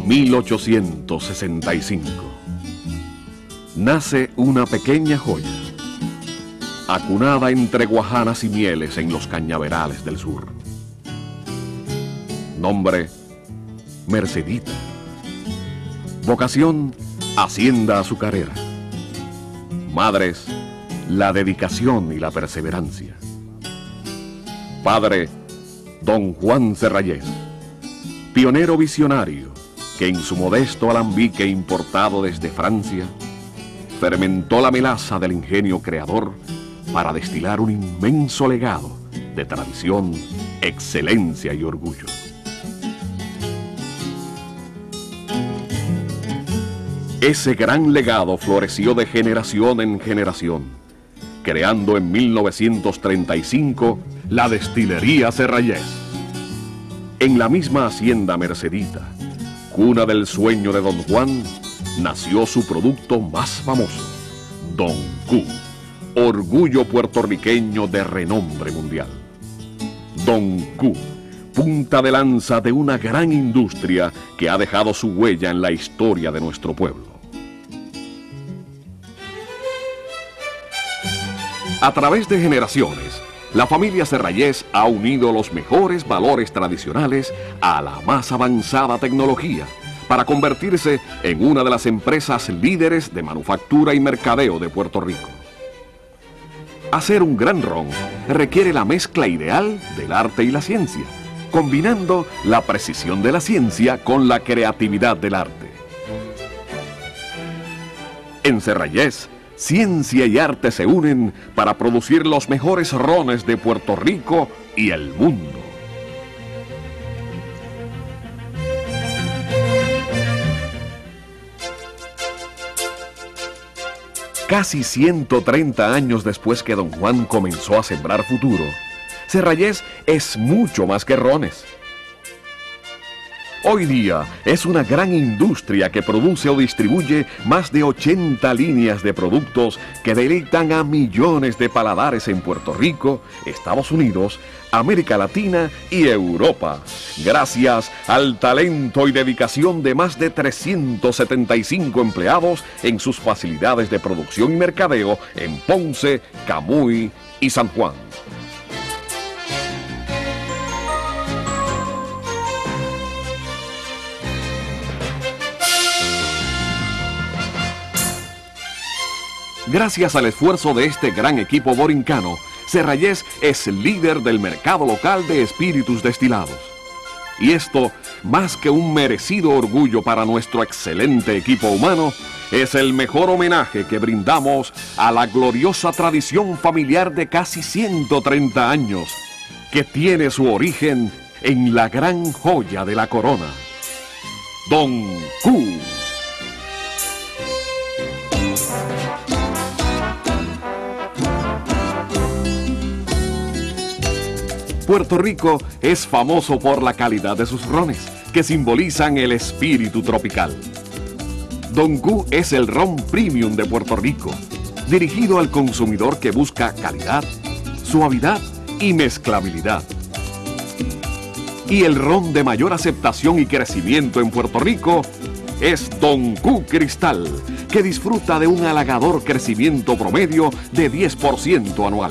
1865. Nace una pequeña joya, acunada entre guajanas y mieles en los cañaverales del sur. Nombre: Mercedita. Vocación: hacienda azucarera. Madres: la dedicación y la perseverancia. Padre: don Juan Serrayés, pionero visionario que en su modesto alambique importado desde Francia fermentó la melaza del ingenio creador para destilar un inmenso legado de tradición, excelencia y orgullo. Ese gran legado floreció de generación en generación, creando en 1935 la destilería Serrayés. En la misma hacienda Mercedita, cuna del sueño de don Juan, nació su producto más famoso, Don Q, orgullo puertorriqueño de renombre mundial. Don Q, punta de lanza de una gran industria que ha dejado su huella en la historia de nuestro pueblo. A través de generaciones, la familia Serrayés ha unido los mejores valores tradicionales a la más avanzada tecnología para convertirse en una de las empresas líderes de manufactura y mercadeo de Puerto Rico. Hacer un gran ron requiere la mezcla ideal del arte y la ciencia, combinando la precisión de la ciencia con la creatividad del arte. En Serrayés, ciencia y arte se unen para producir los mejores rones de Puerto Rico y el mundo. Casi 130 años después que don Juan comenzó a sembrar futuro, Serrayés es mucho más que rones. Hoy día es una gran industria que produce o distribuye más de 80 líneas de productos que deleitan a millones de paladares en Puerto Rico, Estados Unidos, América Latina y Europa, gracias al talento y dedicación de más de 375 empleados en sus facilidades de producción y mercadeo en Ponce, Camuy y San Juan. Gracias al esfuerzo de este gran equipo borincano, Serrayés es líder del mercado local de espíritus destilados. Y esto, más que un merecido orgullo para nuestro excelente equipo humano, es el mejor homenaje que brindamos a la gloriosa tradición familiar de casi 130 años, que tiene su origen en la gran joya de la corona, Don Q. Puerto Rico es famoso por la calidad de sus rones, que simbolizan el espíritu tropical. Don Q es el ron premium de Puerto Rico, dirigido al consumidor que busca calidad, suavidad y mezclabilidad. Y el ron de mayor aceptación y crecimiento en Puerto Rico es Don Q Cristal, que disfruta de un halagador crecimiento promedio de 10% anual.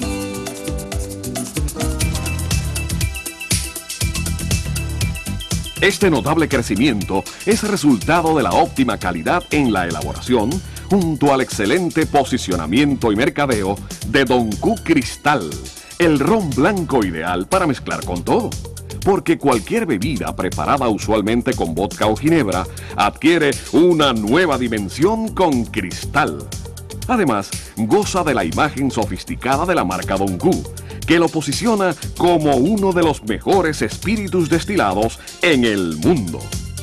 Este notable crecimiento es resultado de la óptima calidad en la elaboración, junto al excelente posicionamiento y mercadeo de Don Q Cristal, el ron blanco ideal para mezclar con todo, porque cualquier bebida preparada usualmente con vodka o ginebra adquiere una nueva dimensión con Cristal. Además, goza de la imagen sofisticada de la marca Don Q, que lo posiciona como uno de los mejores espíritus destilados en el mundo.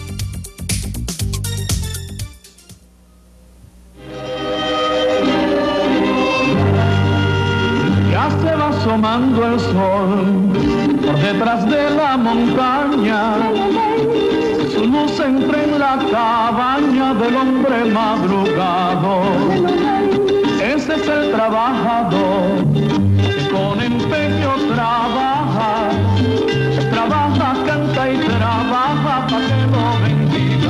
Ya se va asomando el sol por detrás de la montaña, su luz entra en la cabaña del hombre madrugado. Ese es el trabajador que con empeño trabaja, canta y trabaja para que lo bendiga.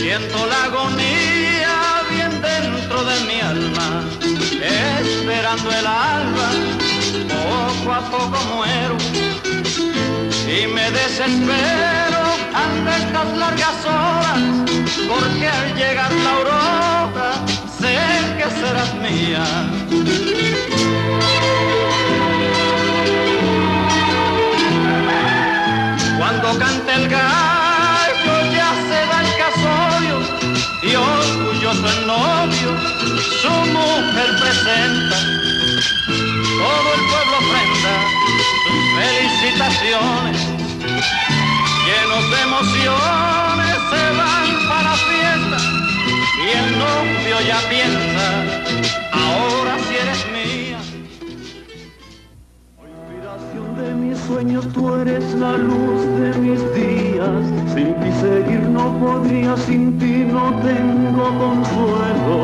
Siento la agonía bien dentro de mi alma, esperando el alba, poco a poco muero y me desespero ante estas largas horas, porque al llegar la aurora sé que serás mía. Cuando cante el gallo ya se da el casorio y orgulloso el novio su mujer presenta. Todo el pueblo ofrenda sus felicitaciones, llenos de emociones se van para la fiesta y el novio ya piensa, ahora si eres mía. De mis sueños tú eres la luz de mis días, sin ti seguir no podría, sin ti no tengo consuelo.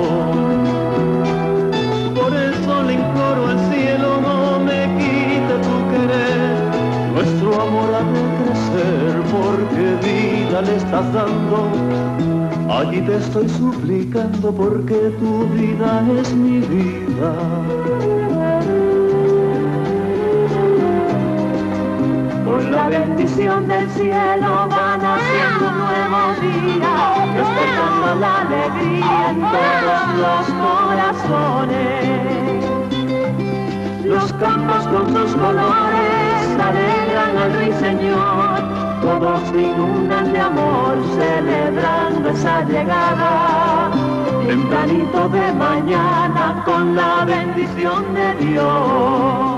Por eso le imploro al cielo, no me quite tu querer, nuestro amor ha de crecer, porque vida le estás dando. Allí te estoy suplicando, porque tu vida es mi vida. Con la bendición del cielo va naciendo un nuevo día, despertando la alegría en todos los corazones. Los campos con sus colores alegran al ruiseñor, todos se inundan de amor celebrando esa llegada. Tempranito de mañana con la bendición de Dios.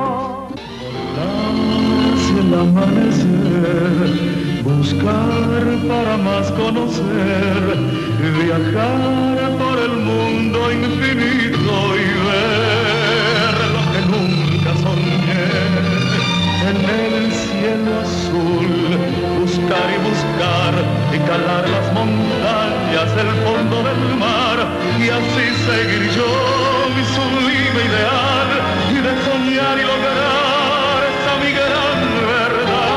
El amanecer, buscar para más conocer, viajar por el mundo infinito y ver lo que nunca soñé. En el cielo azul, buscar y buscar y calar las montañas del fondo del mar, y así seguir yo mi sublime ideal y de soñar y lograr esa mi gran verdad.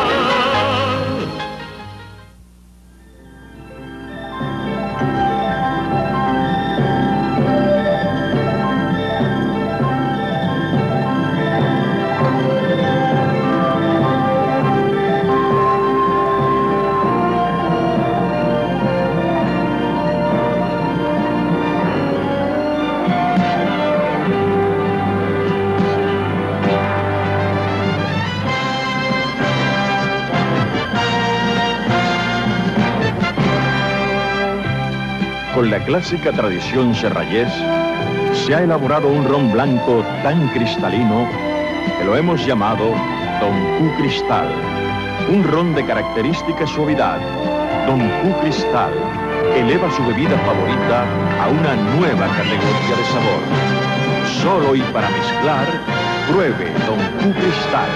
Con la clásica tradición serrallés, se ha elaborado un ron blanco tan cristalino que lo hemos llamado Don Q Cristal. Un ron de característica suavidad. Don Q Cristal eleva su bebida favorita a una nueva categoría de sabor. Solo y para mezclar, pruebe Don Q Cristal.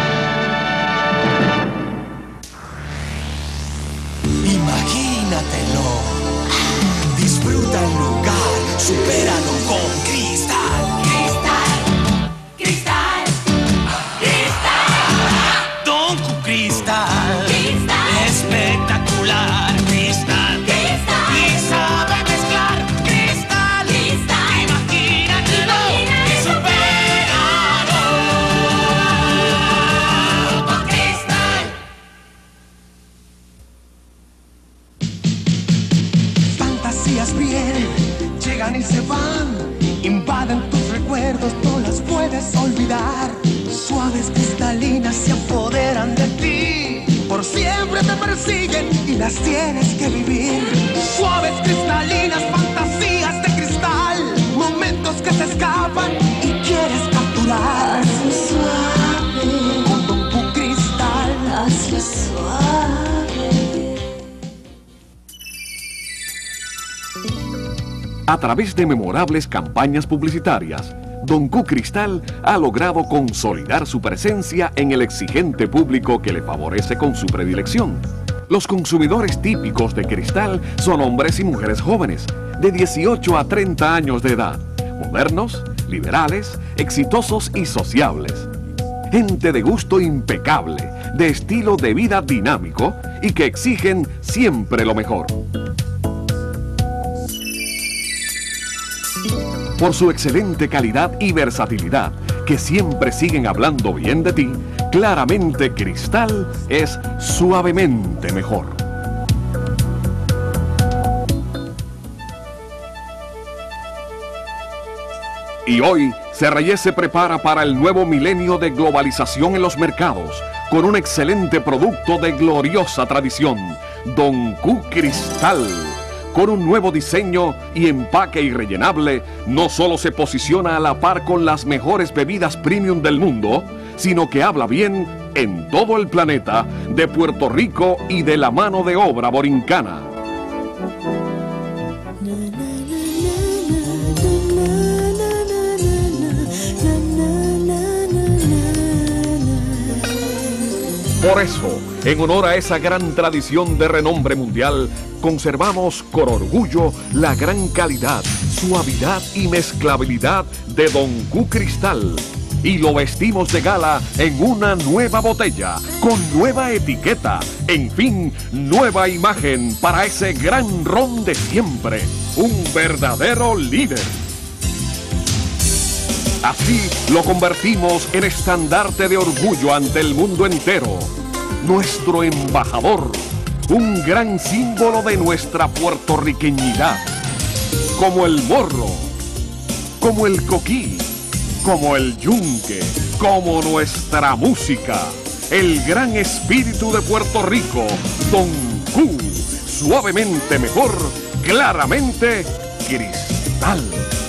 Imagínatelo. Disfruta el lugar, supéralo con Cristal. Cristal, Cristal, Cristal. Don Q Cristal. Cristal. Espectacular. Cristal. Cristal. Y sabe mezclar. Cristal. Cristal. Imagínatelo. Y supéralo con Cristal. Fantasías bien, llegan y se van, invaden tus recuerdos, no las puedes olvidar. Suaves cristalinas se apoderan de ti, por siempre te persiguen y las tienes que vivir. Suaves cristalinas, fantasías de cristal, momentos que se escapan y quieres capturar. Hazlo suave, con Don Q Cristal. Hazlo suave. A través de memorables campañas publicitarias, Don Q Cristal ha logrado consolidar su presencia en el exigente público que le favorece con su predilección. Los consumidores típicos de Cristal son hombres y mujeres jóvenes, de 18 a 30 años de edad, modernos, liberales, exitosos y sociables. Gente de gusto impecable, de estilo de vida dinámico y que exigen siempre lo mejor. por su excelente calidad y versatilidad, que siempre siguen hablando bien de ti, claramente Cristal es suavemente mejor. Y hoy, Serrayés se prepara para el nuevo milenio de globalización en los mercados, con un excelente producto de gloriosa tradición, Don Q Cristal. Con un nuevo diseño y empaque irrellenable, no solo se posiciona a la par con las mejores bebidas premium del mundo, sino que habla bien en todo el planeta de Puerto Rico y de la mano de obra borincana. Por eso, en honor a esa gran tradición de renombre mundial, conservamos con orgullo la gran calidad, suavidad y mezclabilidad de Don Q Cristal. Y lo vestimos de gala en una nueva botella, con nueva etiqueta, en fin, nueva imagen para ese gran ron de siempre, un verdadero líder. Así lo convertimos en estandarte de orgullo ante el mundo entero. Nuestro embajador, un gran símbolo de nuestra puertorriqueñidad. Como el morro, como el coquí, como el yunque, como nuestra música. El gran espíritu de Puerto Rico, Don Q, suavemente mejor, claramente Cristal.